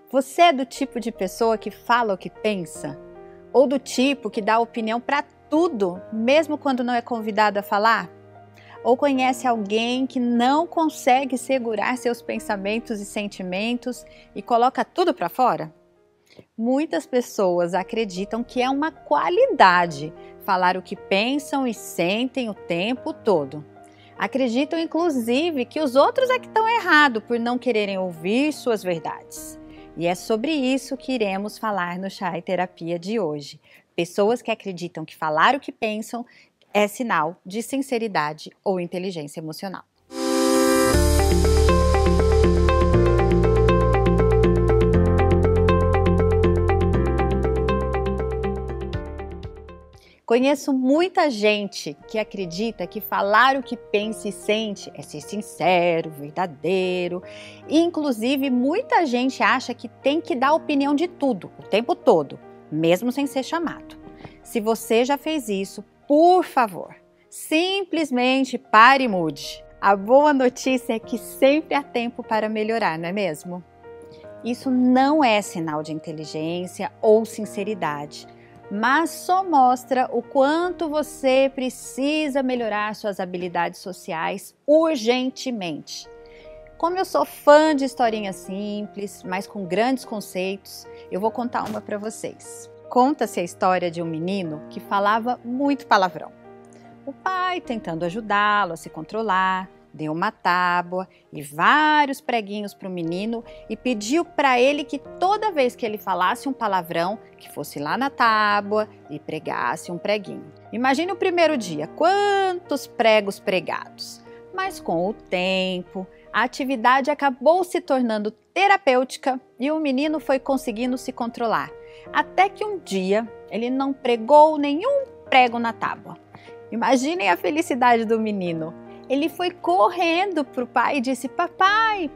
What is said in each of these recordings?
Você é do tipo de pessoa que fala o que pensa? Ou do tipo que dá opinião para tudo, mesmo quando não é convidado a falar? Ou conhece alguém que não consegue segurar seus pensamentos e sentimentos e coloca tudo para fora? Muitas pessoas acreditam que é uma qualidade falar o que pensam e sentem o tempo todo. Acreditam, inclusive, que os outros é que estão errados por não quererem ouvir suas verdades. E é sobre isso que iremos falar no Chá e Terapia de hoje. Pessoas que acreditam que falar o que pensam é sinal de sinceridade ou inteligência emocional. Conheço muita gente que acredita que falar o que pensa e sente é ser sincero, verdadeiro. E, inclusive, muita gente acha que tem que dar opinião de tudo, o tempo todo, mesmo sem ser chamado. Se você já fez isso, por favor, simplesmente pare e mude. A boa notícia é que sempre há tempo para melhorar, não é mesmo? Isso não é sinal de inteligência ou sinceridade, mas só mostra o quanto você precisa melhorar suas habilidades sociais urgentemente. Como eu sou fã de historinhas simples, mas com grandes conceitos, eu vou contar uma para vocês. Conta-se a história de um menino que falava muito palavrão. O pai, tentando ajudá-lo a se controlar, deu uma tábua e vários preguinhos para o menino e pediu para ele que toda vez que ele falasse um palavrão, que fosse lá na tábua e pregasse um preguinho. Imagine o primeiro dia, quantos pregos pregados. Mas com o tempo, a atividade acabou se tornando terapêutica e o menino foi conseguindo se controlar. Até que um dia ele não pregou nenhum prego na tábua. Imaginem a felicidade do menino. Ele foi correndo para o pai e disse: papai,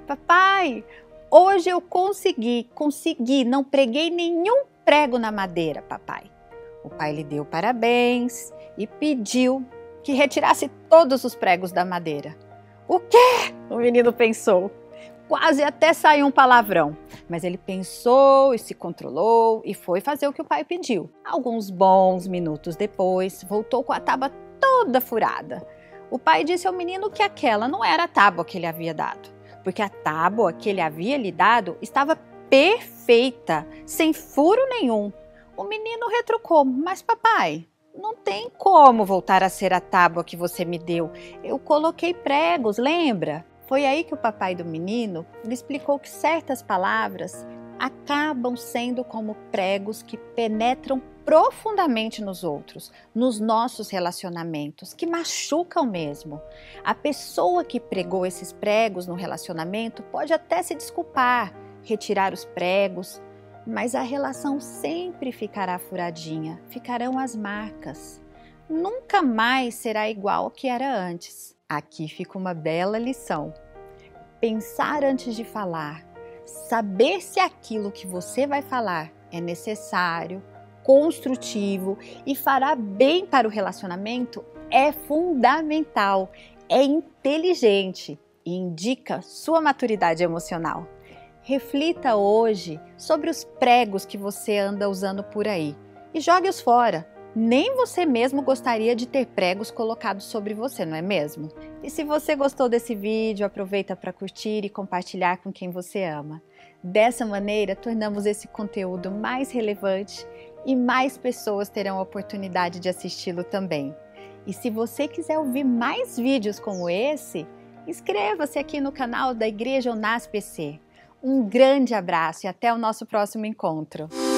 hoje eu consegui, não preguei nenhum prego na madeira, papai. O pai lhe deu parabéns e pediu que retirasse todos os pregos da madeira. O quê? O menino pensou. Quase até saiu um palavrão, mas ele pensou e se controlou e foi fazer o que o pai pediu. Alguns bons minutos depois, voltou com a tábua toda furada. O pai disse ao menino que aquela não era a tábua que ele havia dado, porque a tábua que ele havia lhe dado estava perfeita, sem furo nenhum. O menino retrucou: mas papai, não tem como voltar a ser a tábua que você me deu. Eu coloquei pregos, lembra? Foi aí que o papai do menino lhe explicou que certas palavras acabam sendo como pregos que penetram profundamente nos outros, nos nossos relacionamentos, que machucam mesmo. A pessoa que pregou esses pregos no relacionamento pode até se desculpar, retirar os pregos, mas a relação sempre ficará furadinha, ficarão as marcas. Nunca mais será igual ao que era antes. Aqui fica uma bela lição. Pensar antes de falar, saber se aquilo que você vai falar é necessário, construtivo e fará bem para o relacionamento é fundamental, é inteligente e indica sua maturidade emocional. Reflita hoje sobre os pregos que você anda usando por aí e jogue-os fora. Nem você mesmo gostaria de ter pregos colocados sobre você, não é mesmo? E se você gostou desse vídeo, aproveita para curtir e compartilhar com quem você ama. Dessa maneira, tornamos esse conteúdo mais relevante e mais pessoas terão a oportunidade de assisti-lo também. E se você quiser ouvir mais vídeos como esse, inscreva-se aqui no canal da Igreja Unas PC. Um grande abraço e até o nosso próximo encontro.